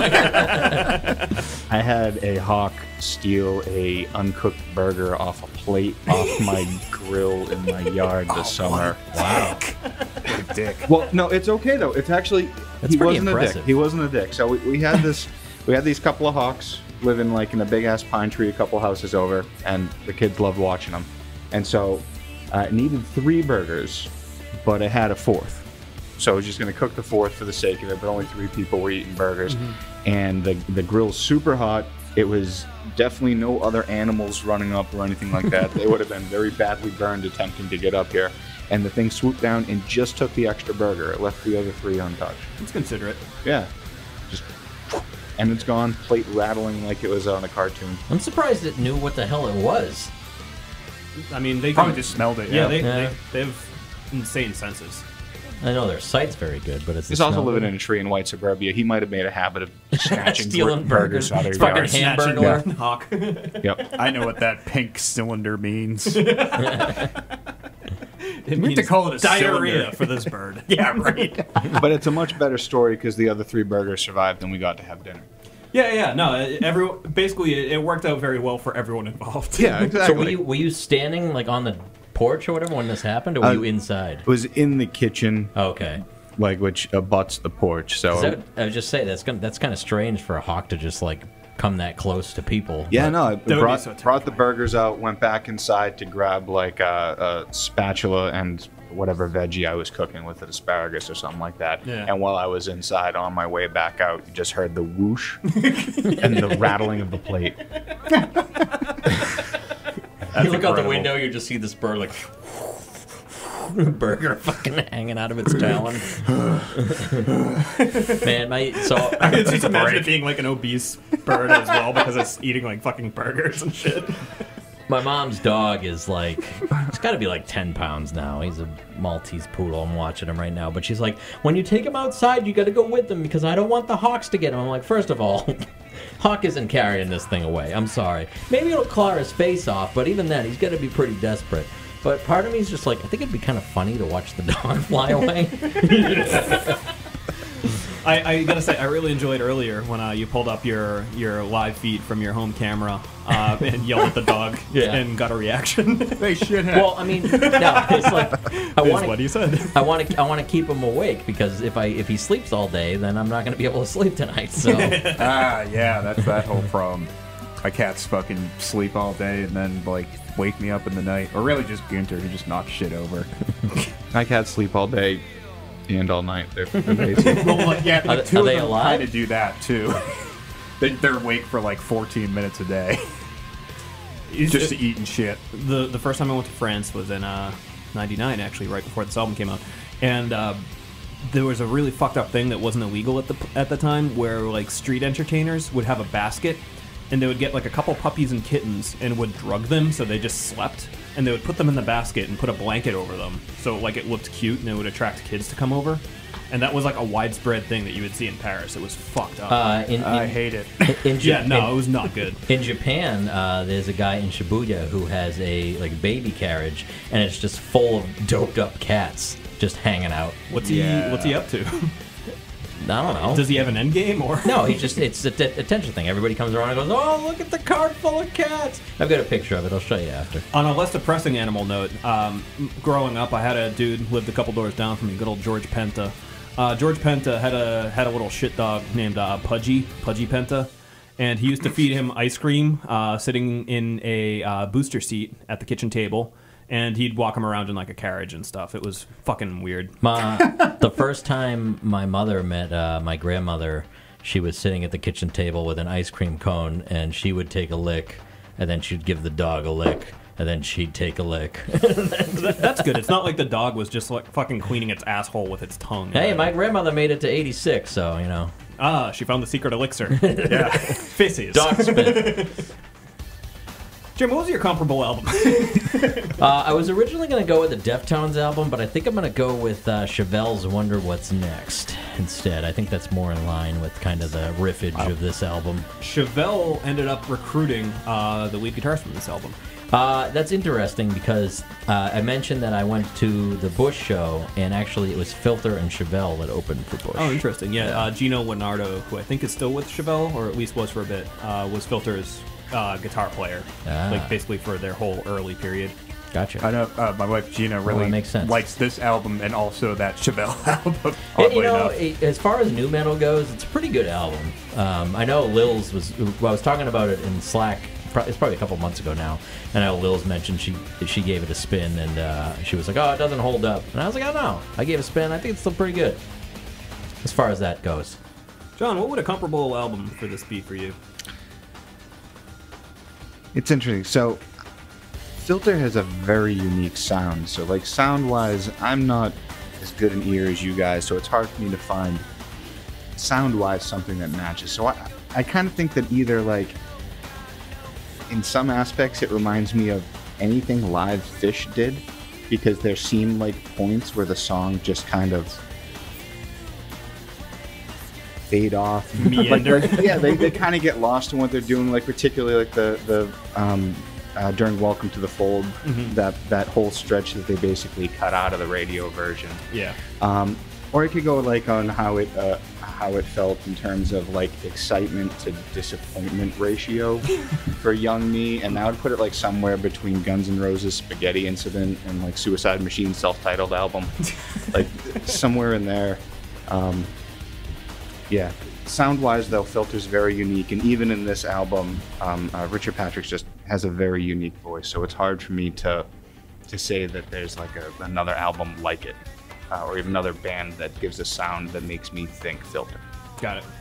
I had a hawk steal a uncooked burger off a plate off my grill in my yard this summer. Wow. What a dick. Well, no, it's okay though. It's actually That's he pretty wasn't a impressive. dick. He wasn't a dick. So we, we had this, we had these couple of hawks living like in a big ass pine tree a couple houses over, and the kids loved watching them. And so uh, it needed three burgers, but it had a fourth. So I was just going to cook the fourth for the sake of it, but only three people were eating burgers. And the the grill's super hot. It was definitely no other animals running up or anything like that. They would have been very badly burned attempting to get up here. And the thing swooped down and just took the extra burger. It left the other three untouched. It's considerate. Yeah. Just, and it's gone, plate rattling like it was on a cartoon. I'm surprised it knew what the hell it was. I mean, they Probably can- just smelled it. Yeah, Yeah. they, Yeah. They, they have insane senses. I know their sight's very good, but it's the He's also smell. living in a tree in white suburbia. He might have made a habit of snatching Stealing bur- burgers out of It's your fucking yard. hamburger. Snatching hawk. Yep. I know what that pink cylinder means. It We have to means call it a diarrhea cylinder. for this bird. Yeah, right. But it's a much better story because the other three burgers survived and we got to have dinner. Yeah, yeah, no. Every basically, it, it worked out very well for everyone involved. Yeah, So exactly. were you, were you standing like on the porch or whatever when this happened, or were Uh, you inside? It was in the kitchen, Okay. like which abuts the porch. So 'Cause that, I was just saying that's gonna, that's kind of strange for a hawk to just like come that close to people. yeah, But- no, I That would be brought, so brought the burgers out, went back inside to grab like a, a spatula and whatever veggie I was cooking with it, asparagus or something like that. Yeah. And while I was inside on my way back out, you just heard the whoosh and the rattling of the plate. You look out the incredible. window, you just see this bird like burger fucking hanging out of its talon. Man, my so I can just a imagine break. it being like an obese bird as well because it's eating like fucking burgers and shit. my mom's dog is like, it's got to be like ten pounds now. He's a Maltese poodle. I'm watching him right now. But she's like, when you take him outside, you got to go with him because I don't want the hawks to get him. I'm like, first of all, Hawk isn't carrying this thing away. I'm sorry. Maybe it'll claw his face off, but even then, he's got to be pretty desperate. But part of me is just like, I think it'd be kind of funny to watch the dog fly away. I, I gotta say, I really enjoyed earlier when uh, you pulled up your, your live feed from your home camera uh, and yelled at the dog Yeah. and got a reaction. They should have. Well, I mean, no, it's like I Is want what he said. I want to I want to keep him awake because if I if he sleeps all day, then I'm not going to be able to sleep tonight. So ah, yeah, that's that whole problem. My cats fucking sleep all day and then like wake me up in the night, or really just Gunter who just knocks shit over. My cats sleep all day and all night. They're amazing. Well, like, yeah, Are like, they- two are of they them alive? kind of do that too. they, they're awake for like fourteen minutes a day, just to eat and shit. The the first time I went to France was in uh, ninety-nine, actually, right before this album came out, and uh, there was a really fucked up thing that wasn't illegal at the at the time, where like street entertainers would have a basket, and they would get like a couple puppies and kittens and would drug them so they just slept, and they would put them in the basket and put a blanket over them, so like it looked cute and it would attract kids to come over. And that was like a widespread thing that you would see in Paris. It was fucked up. Uh, in, in, I hate it. In, in, yeah, no, in, it was not good. In Japan, uh, there's a guy in Shibuya who has a like baby carriage, and it's just full of doped up cats just hanging out. What's he? Yeah. What's he up to? I don't know. Does he have an end game or? No, he just, it's a t- attention thing. Everybody comes around and goes, oh, look at the cart full of cats. I've got a picture of it. I'll show you after. On a less depressing animal note, um, growing up, I had a dude who lived a couple doors down from me, good old George Penta. Uh, George Penta had a had a little shit dog named uh, Pudgy, Pudgy Penta, and he used to feed him ice cream uh, sitting in a uh, booster seat at the kitchen table. And he'd walk him around in like a carriage and stuff. It was fucking weird. My, the first time my mother met uh, my grandmother, she was sitting at the kitchen table with an ice cream cone, and she would take a lick, and then she'd give the dog a lick, and then she'd take a lick. that, that's good. It's not like the dog was just like fucking cleaning its asshole with its tongue. Hey, my grandmother made it to eighty-six, so, you know. Ah, she found the secret elixir. Yeah. Fisses. Dog spit. Jim, what was your comparable album? uh, I was originally going to go with the Deftones album, but I think I'm going to go with uh, Chevelle's Wonder What's Next instead. I think that's more in line with kind of the riffage wow. of this album. Chevelle ended up recruiting uh, the lead guitarist from this album. Uh, that's interesting because uh, I mentioned that I went to the Bush show, and actually it was Filter and Chevelle that opened for Bush. Oh, interesting. Yeah, uh, Gino Leonardo, who I think is still with Chevelle, or at least was for a bit, uh, was Filter's Uh, guitar player, ah. like basically for their whole early period. Gotcha. I know uh, my wife Gina really oh, makes sense. likes this album and also that Chevelle album. And, you know, it, as far as new metal goes, it's a pretty good album. Um, I know Lils was. Well, I was talking about it in Slack. It's probably a couple months ago now, and I know Lils mentioned she she gave it a spin, and uh, she was like, "Oh, it doesn't hold up," and I was like, "Oh no, I gave it a spin. I think it's still pretty good." As far as that goes. John, what would a comparable album for this be for you? It's interesting. So, Filter has a very unique sound. So, like, sound-wise, I'm not as good an ear as you guys, so it's hard for me to find, sound-wise, something that matches. So, I, I kind of think that either, like, in some aspects, it reminds me of anything live Fish did, because there seem like points where the song just kind of fade off. Meander. Like, like, yeah, they, they kind of get lost in what they're doing, like particularly like the, the um, uh, during Welcome to the Fold, mm-hmm. that, that whole stretch that they basically cut out of the radio version. Yeah. Um, or it could go like on how it uh, how it felt in terms of like excitement to disappointment ratio for young me, and I would put it like somewhere between Guns N' Roses' Spaghetti Incident and like Suicide Machine's self-titled album, like somewhere in there. Um, yeah, sound-wise though, Filter's very unique, and even in this album, um, uh, Richard Patrick's just has a very unique voice, so it's hard for me to to say that there's like a, another album like it. Uh, or even another band that gives a sound that makes me think Filter. Got it.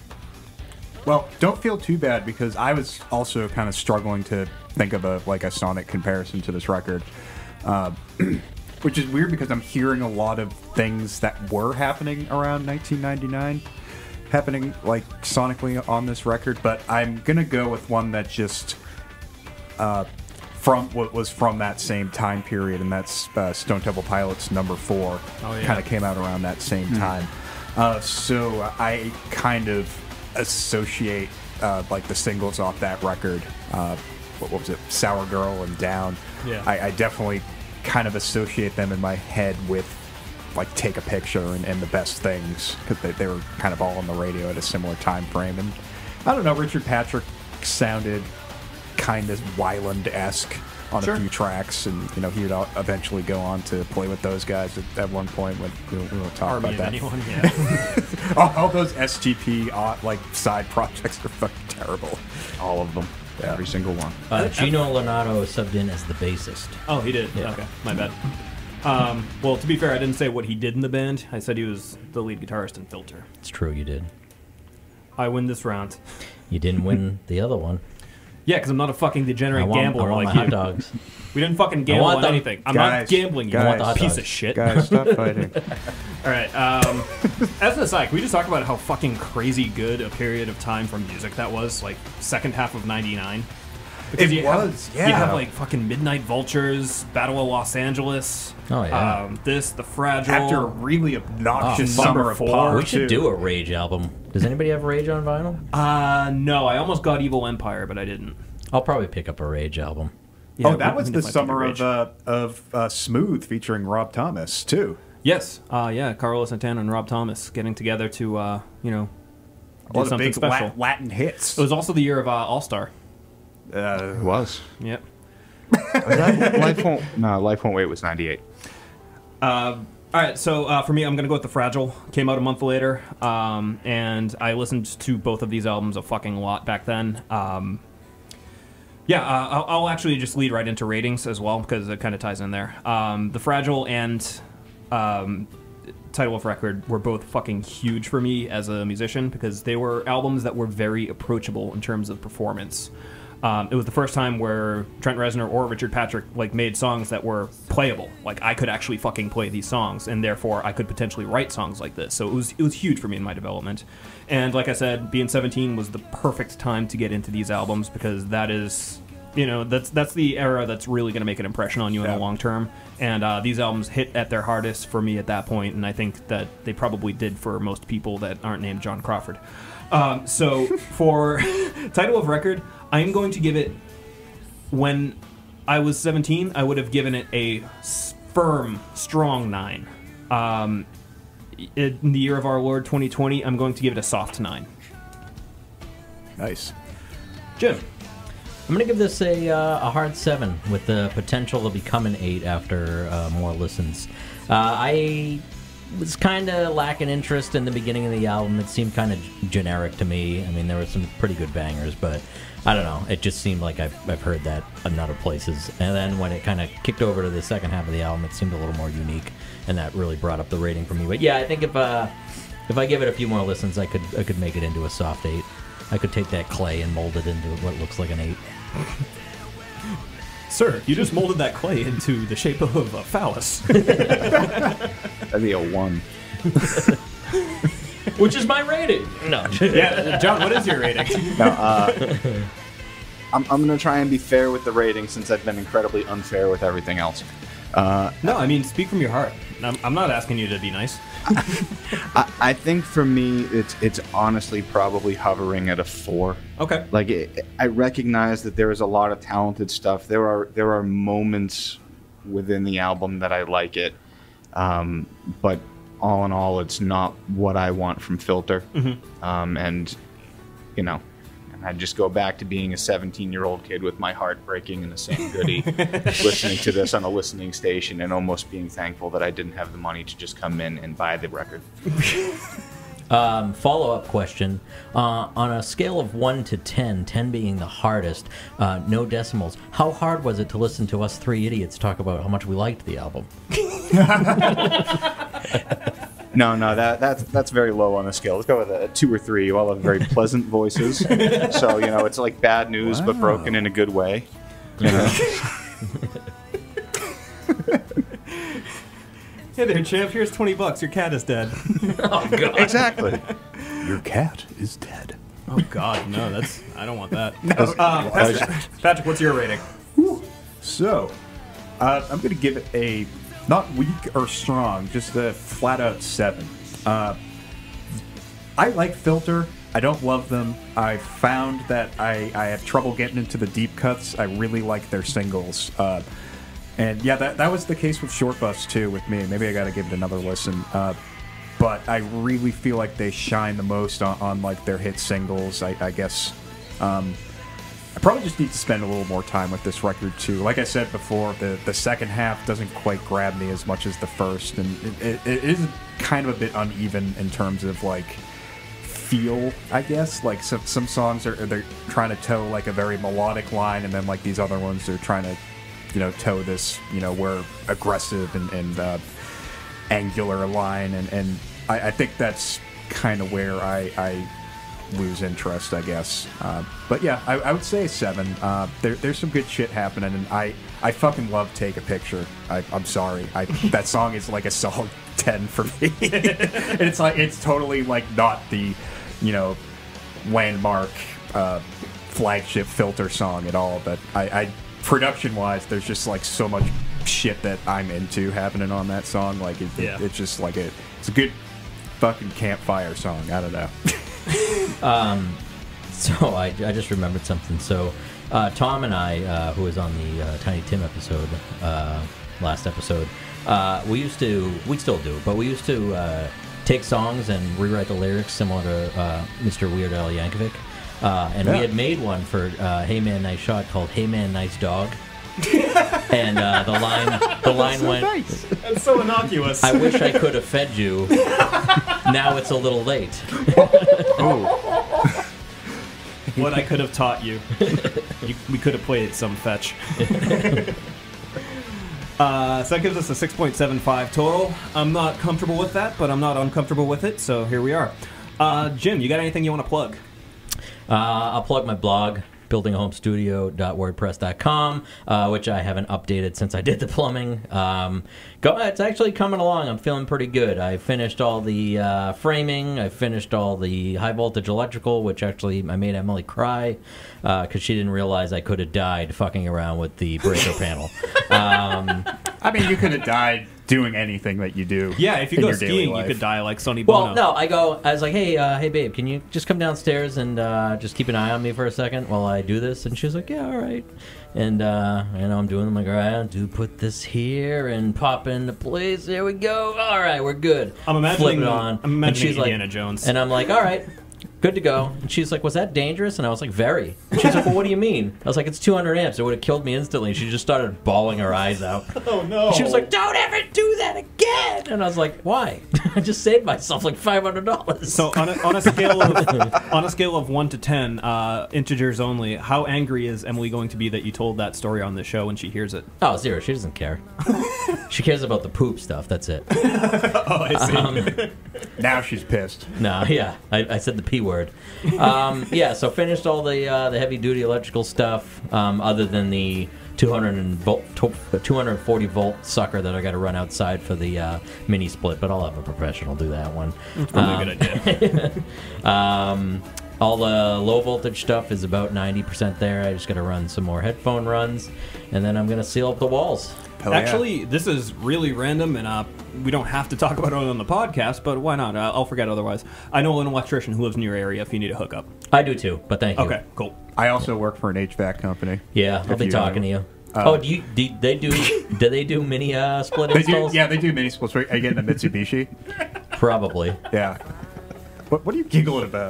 Well, don't feel too bad, because I was also kind of struggling to think of a like a sonic comparison to this record, uh, which is weird because I'm hearing a lot of things that were happening around nineteen ninety-nine happening like sonically on this record, but I'm gonna go with one that just uh, from what was from that same time period, and that's uh, Stone Temple Pilots number four. Oh, yeah. Kind of came out around that same Mm. time. Uh, so I kind of associate uh, like the singles off that record. Uh, what, what was it? Sour Girl and Down. Yeah. I, I definitely kind of associate them in my head with like Take a Picture and, and The Best Things, because they, they were kind of all on the radio at a similar time frame. And I don't know, Richard Patrick sounded kind of Weiland-esque on Sure. a few tracks, and you know he would eventually go on to play with those guys at, at one point. When we won't, we won't talk Army about that. Anyone, yeah. all, all those S T P uh, like side projects are fucking terrible. All of them. Yeah. Every single one. Uh, Gino Leonardo subbed in as the bassist. Oh, he did? Yeah. Okay, my bad. Um, well, to be fair, I didn't say what he did in the band. I said he was the lead guitarist in Filter. It's true, you did. I win this round. You didn't win the other one. Yeah, because I'm not a fucking degenerate I want, gambler I want like my you. hot dogs. We didn't fucking gamble want on them. anything. I'm Guys, not gambling, you guys, want piece dogs. of shit. Guys, stop fighting. All right. Um, as an aside, can we just talk about how fucking crazy good a period of time for music that was? Like, second half of ninety-nine? Because It you was, have, yeah. You have like fucking Midnight Vultures, Battle of Los Angeles. Oh, yeah. Um, this, The Fragile. After a really obnoxious Oh, summer of four. pop, We should too. do a Rage album. Does anybody have Rage on vinyl? Uh, no, I almost got Evil Empire, but I didn't. I'll probably pick up a Rage album. Yeah, oh, we- that we was can the definitely summer do of uh, of uh, Smooth featuring Rob Thomas too. Yes, uh, yeah, Carlos Santana and Rob Thomas getting together to, uh, you know, A do lot of something big special. La- Latin hits. It was also the year of uh, All Star. Uh, It was. Yep. Was that Life Won't? No, Life Won't Wait was ninety-eight. Uh, all right, so uh, for me, I'm gonna go with The Fragile. Came out a month later, um, and I listened to both of these albums a fucking lot back then. Um, yeah, uh, I'll, I'll actually just lead right into ratings as well because it kind of ties in there. Um, the Fragile and um, Title of Record were both fucking huge for me as a musician because they were albums that were very approachable in terms of performance. Um, it was the first time where Trent Reznor or Richard Patrick like made songs that were playable. Like I could actually fucking play these songs, and therefore I could potentially write songs like this. So it was it was huge for me in my development. And like I said, being seventeen was the perfect time to get into these albums because that is, you know, that's that's the era that's really going to make an impression on you in Yeah. the long term. And uh, these albums hit at their hardest for me at that point, and I think that they probably did for most people that aren't named John Crawford. Um, so for Title of Record, I'm going to give it, when I was seventeen, I would have given it a s- firm, strong nine. Um, in the year of our Lord twenty twenty, I'm going to give it a soft nine. nice. Jim. I'm going to give this a, uh, a hard seven with the potential to become an eight after uh, more listens. Uh, I was kind of lacking interest in the beginning of the album. It seemed kind of g- generic to me. I mean, there were some pretty good bangers, but I don't know. It just seemed like I've, I've heard that in other places. And then when it kind of kicked over to the second half of the album, it seemed a little more unique, and that really brought up the rating for me. But yeah, I think if uh, if I give it a few more listens, I could I could make it into a soft eight. I could take that clay and mold it into what looks like an eight. Sir, you just molded that clay into the shape of a phallus. That'd be a one. Which is my rating. No. Yeah, John, what is your rating? No, uh, I'm, I'm going to try and be fair with the rating since I've been incredibly unfair with everything else. Uh, No, I mean, speak from your heart. I'm, I'm not asking you to be nice. I, I think for me, it's it's honestly probably hovering at a four. Okay. Like it, I recognize that there is a lot of talented stuff. There are there are moments within the album that I like it, um, but all in all, it's not what I want from Filter. Mm-hmm. Um, and you know, and I just go back to being a seventeen-year-old kid with my heart breaking in the same goodie, listening to this on a listening station, and almost being thankful that I didn't have the money to just come in and buy the record. Um, follow-up question. Uh, on a scale of one to ten, ten being the hardest, uh, no decimals, how hard was it to listen to us three idiots talk about how much we liked the album? No, no, that that's that's very low on the scale. Let's go with a two or three. You all have very pleasant voices, so you know it's like bad news, but broken in a good way. You know? Hey there, champ. Here's twenty bucks. Your cat is dead. Oh, God. Exactly. Your cat is dead. Oh, God. No, that's... I don't want that. No, uh, Patrick, Patrick, what's your rating? So, uh, I'm going to give it a not weak or strong, just a flat out seven. Uh, I like Filter. I don't love them. I found that I, I have trouble getting into the deep cuts. I really like their singles. Uh, and yeah, that, that was the case with Short Bus too with me. Maybe I got to give it another listen. Uh, but I really feel like they shine the most on, on like their hit singles, I, I guess. Um, I probably just need to spend a little more time with this record too. Like I said before, the, the second half doesn't quite grab me as much as the first, and it, it, it is kind of a bit uneven in terms of like feel, I guess. Like some some songs are they're trying to toe like a very melodic line, and then like these other ones are trying to, you know, toe this, you know, we're aggressive and, and uh, angular line, and and I, I think that's kind of where I. I lose interest, I guess. Uh, but yeah, I, I would say a seven. Uh, there, there's some good shit happening, and I, I fucking love Take a Picture. I, I'm sorry. I, that song is like a solid ten for me. And it's like it's totally like not the, you know, landmark uh, flagship filter song at all, but I, I production-wise, there's just like so much shit that I'm into happening on that song. Like it, Yeah. it, it's just like a, it's a good fucking campfire song. I don't know. Um, so I, I just remembered something. So uh, Tom and I, uh, who was on the uh, Tiny Tim episode, uh, last episode, uh, we used to, we still do, but we used to uh, take songs and rewrite the lyrics similar to uh, Mister Weird Al Yankovic. Uh, and Yeah. we had made one for uh, Hey Man Nice Shot called Hey Man Nice Dog. And uh, the line, the line so went. nice. That's so innocuous. I wish I could have fed you. Now it's a little late. What I could have taught you. you we could have played some fetch. uh, so that gives us a six point seven five total. I'm not comfortable with that, but I'm not uncomfortable with it, so here we are. Uh, Jim, you got anything you want to plug? Uh, I'll plug my blog, building a home studio dot wordpress dot com, uh, which I haven't updated since I did the plumbing. Um, go, it's actually coming along. I'm feeling pretty good. I finished all the uh, framing. I finished all the high voltage electrical, which actually I made Emily cry because uh, she didn't realize I could have died fucking around with the breaker panel. Um, I mean, you could have died doing anything that you do. Yeah, if you in go your daily skiing, you life. could die like Sonny Bono. Well, no, I go. I was like, hey, uh, hey, babe, can you just come downstairs and uh, just keep an eye on me for a second while I do this? And she was like, yeah, all right. And uh, you know, I'm doing. I'm like, all right, I'll do put this here and pop into place. There we go. All right, we're good. I'm imagining, Flip it on. I'm imagining and she's Indiana like, Jones. And I'm like, all right. Good to go. And she's like, was that dangerous? And I was like, very. And she's like, well, what do you mean? I was like, it's two hundred amps. It would have killed me instantly. And she just started bawling her eyes out. Oh, no. She was like, don't ever do that again. And I was like, why? I just saved myself like five hundred dollars. So on a, on a scale of on a scale of one to ten, uh, integers only, how angry is Emily going to be that you told that story on the show when she hears it? Oh, zero. She doesn't care. She cares about the poop stuff. That's it. Oh, I see. Um, Now she's pissed. No, yeah, I, I said the p word. Um, yeah, so finished all the uh, the heavy duty electrical stuff, um, other than the two hundred volt, two hundred forty volt sucker that I got to run outside for the uh, mini split. But I'll have a professional do that one. That's probably um, a good idea. um, all the low voltage stuff is about ninety percent there. I just got to run some more headphone runs, and then I'm gonna seal up the walls. Hell yeah. Actually, this is really random, and uh, we don't have to talk about it on the podcast, but why not? Uh, I'll forget otherwise. I know an electrician who lives in your area if you need a hookup. I do too, but thank you. Okay, cool. I also work for an H V A C company. Yeah, I'll If be you, talking uh, to you. uh, oh, do you? Do they do? do they do mini uh, split They do, installs? yeah, they do mini splits. Are you getting a Mitsubishi? Probably. Yeah. What, what are you giggling about?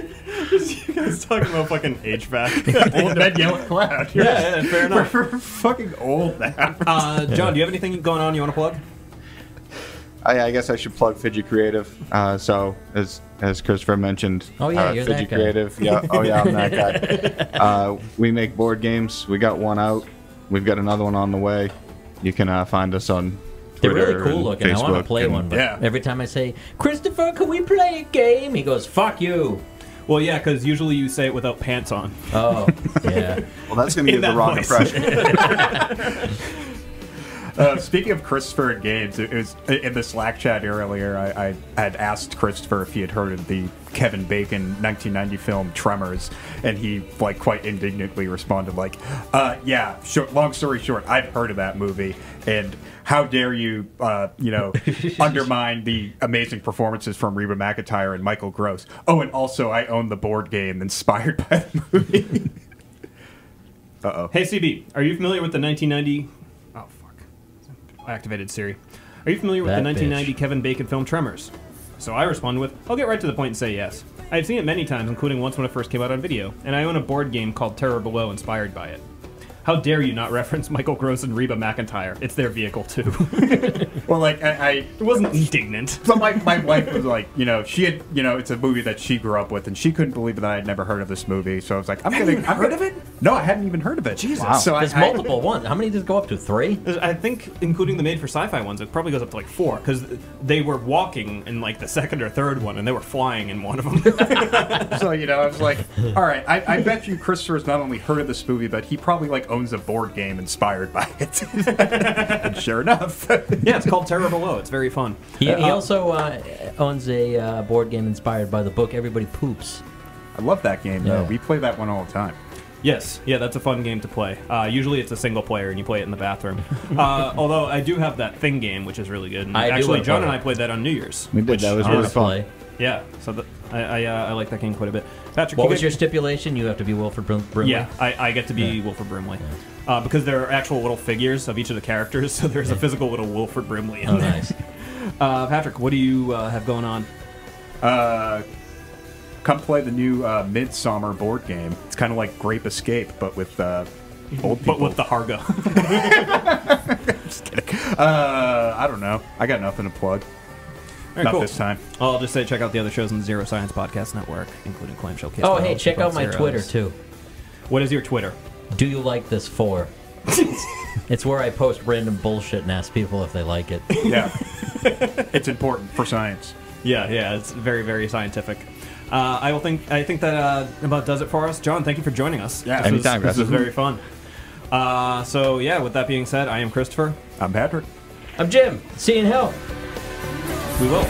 You guys talking about fucking H V A C. Old men yell at cloud. Yeah, yeah, fair enough. We're, we're fucking old now. Uh, John, do you have anything going on you want to plug? I, I guess I should plug Fidget Creative. Uh, so, as as Christopher mentioned, Oh, yeah, uh, you're Fidget that guy. Creative. Yeah, oh yeah, I'm that guy. Uh, we make board games. We got one out. We've got another one on the way. You can uh, find us on They're Twitter really cool and looking. I want to Facebook play and- one, but yeah. every time I say, Christopher, can we play a game? He goes, fuck you. Well, yeah, because usually you say it without pants on. Oh, yeah. Well, that's going to In give the that wrong voice. impression. Uh, speaking of Christopher and games, it was in the Slack chat earlier. I, I had asked Christopher if he had heard of the Kevin Bacon nineteen ninety film Tremors, and he like quite indignantly responded like, uh, "Yeah, short, long story short, I've heard of that movie, and how dare you, uh, you know, undermine the amazing performances from Reba McEntire and Michael Gross. Oh, and also I own the board game inspired by the movie." uh oh. Hey, C B, are you familiar with the nineteen ninety... Oh, fuck. I activated Siri. Are you familiar with That the nineteen ninety bitch. Kevin Bacon film Tremors? So I responded with, I'll get right to the point and say yes. I've seen it many times, including once when it first came out on video, and I own a board game called Terror Below inspired by it. How dare you not reference Michael Gross and Reba McEntire? It's their vehicle, too. Well, like, I, I It wasn't indignant. So my, my wife was like, you know, she had, you know, it's a movie that she grew up with, and she couldn't believe that I had never heard of this movie. So I was like, I'm Haven't gonna, you I'm heard gonna- of it? No, I hadn't even heard of it. Jesus. Wow. So I, There's I- multiple ones. How many does it go up to? Three? I think, including the made-for-sci-fi ones, it probably goes up to like four, because they were walking in like the second or third one, and they were flying in one of them. So you know, I was like, all right, I, I bet you Christopher's not only heard of this movie, but he probably like owns a board game inspired by it. And sure enough, Yeah, it's called Terror Below. It's very fun. He, he Uh, also uh, owns a uh, board game inspired by the book Everybody Poops. I love that game, though. Yeah. We play that one all the time. Yes, yeah, that's a fun game to play. Uh, usually it's a single player and you play it in the bathroom. uh, although I do have that Thing game, which is really good. And I do actually, wanna John play and it. I played that on New Year's. We did. which- That was I really wanna fun. play. Yeah, so the, I I, uh, I like that game quite a bit. Patrick, What you was get- your stipulation? You have to be Wilford Brim- Brimley? Yeah, I, I get to be Wilford Brimley. Uh, because there are actual little figures of each of the characters, so there's a physical little Wilford Brimley in Oh, there. nice. Uh, Patrick, what do you uh, have going on? Uh, come play the new uh, Midsummer board game. It's kind of like Grape Escape, but with uh, old people. But with the Hargo. Just kidding. Uh, I don't know. I got nothing to plug. All right, Not cool. this time. I'll just say check out the other shows on the Zero Science Podcast Network, including Clamshell Case. Oh, Files, hey, check About out my Zeros. Twitter, too. What is your Twitter? Do you like this for? It's where I post random bullshit and ask people if they like it. Yeah. It's important for science. Yeah, yeah, it's very, very scientific. Uh, I will think. I think that uh, about does it for us. John, thank you for joining us. Yeah, this anytime, was, guys. this was very fun. Uh, so yeah, with that being said, I am Christopher. I'm Patrick. I'm Jim. See you in hell. We will.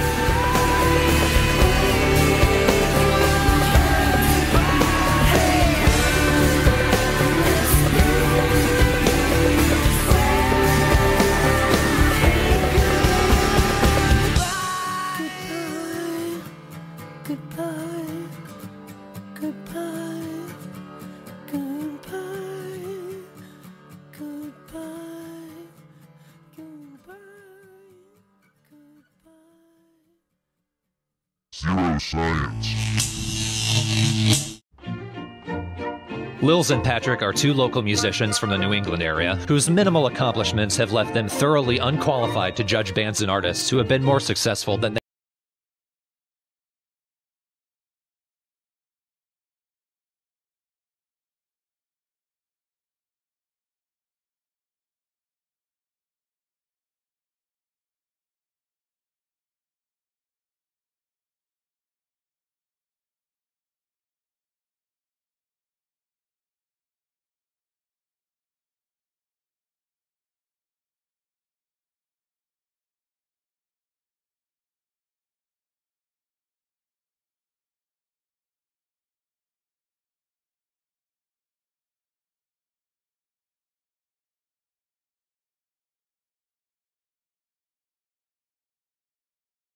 Zero Science. Lils and Patrick are two local musicians from the New England area whose minimal accomplishments have left them thoroughly unqualified to judge bands and artists who have been more successful than they